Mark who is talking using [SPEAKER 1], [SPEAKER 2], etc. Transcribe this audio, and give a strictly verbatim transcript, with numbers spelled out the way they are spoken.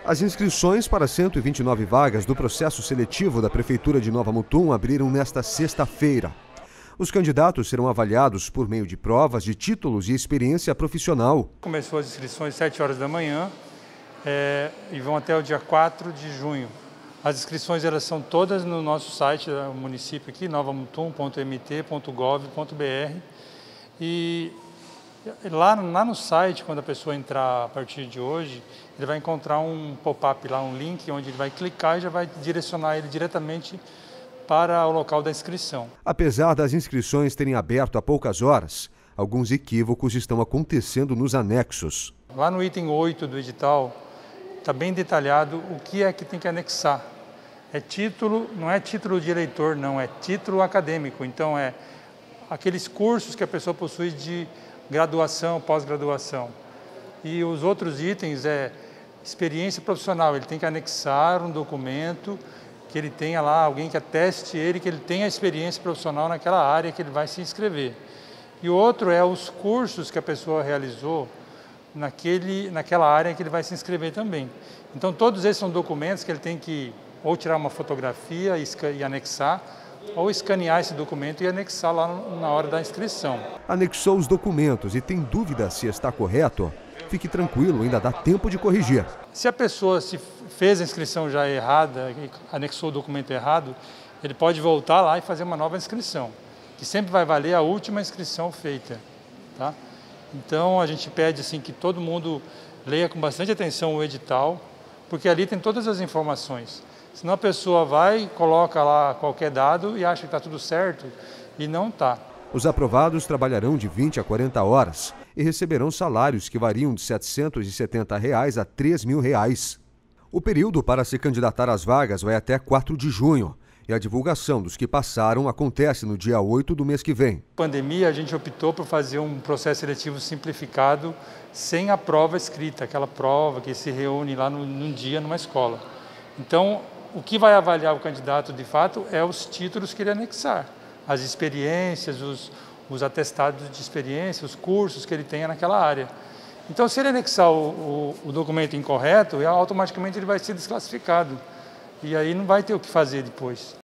[SPEAKER 1] As inscrições para cento e vinte e nove vagas do processo seletivo da Prefeitura de Nova Mutum abriram nesta sexta-feira. Os candidatos serão avaliados por meio de provas de títulos e experiência profissional.
[SPEAKER 2] Começou as inscrições às sete horas da manhã é, e vão até o dia quatro de junho. As inscrições elas são todas no nosso site do município aqui, nova mutum ponto m t ponto gov ponto b r. E lá, lá no site, quando a pessoa entrar a partir de hoje, ele vai encontrar um pop-up lá, um link, onde ele vai clicar e já vai direcionar ele diretamente para o local da inscrição.
[SPEAKER 1] Apesar das inscrições terem aberto há poucas horas, alguns equívocos estão acontecendo nos anexos.
[SPEAKER 2] Lá no item oito do edital, está bem detalhado o que é que tem que anexar. É título, não é título de eleitor, não, é título acadêmico. Então, é aqueles cursos que a pessoa possui de graduação, pós-graduação. E os outros itens é experiência profissional. Ele tem que anexar um documento que ele tenha lá, alguém que ateste ele, que ele tenha experiência profissional naquela área que ele vai se inscrever. E o outro é os cursos que a pessoa realizou naquele, naquela área que ele vai se inscrever também. Então, todos esses são documentos que ele tem que ou tirar uma fotografia e anexar, ou escanear esse documento e anexar lá na hora da inscrição.
[SPEAKER 1] Anexou os documentos e tem dúvida se está correto? Fique tranquilo, ainda dá tempo de corrigir.
[SPEAKER 2] Se a pessoa se fez a inscrição já errada, anexou o documento errado, ele pode voltar lá e fazer uma nova inscrição, que sempre vai valer a última inscrição feita. Tá? Então a gente pede assim, que todo mundo leia com bastante atenção o edital, porque ali tem todas as informações. Senão a pessoa vai, coloca lá qualquer dado e acha que está tudo certo e não está.
[SPEAKER 1] Os aprovados trabalharão de vinte a quarenta horas e receberão salários que variam de setecentos e setenta reais a três mil reais. O período para se candidatar às vagas vai até quatro de junho e a divulgação dos que passaram acontece no dia oito do mês que vem.
[SPEAKER 2] Na pandemia, a gente optou por fazer um processo seletivo simplificado sem a prova escrita, aquela prova que se reúne lá no, num dia numa escola. Então, o que vai avaliar o candidato, de fato, é os títulos que ele anexar, as experiências, os, os atestados de experiência, os cursos que ele tenha naquela área. Então, se ele anexar o, o, o documento incorreto, automaticamente ele vai ser desclassificado. E aí não vai ter o que fazer depois.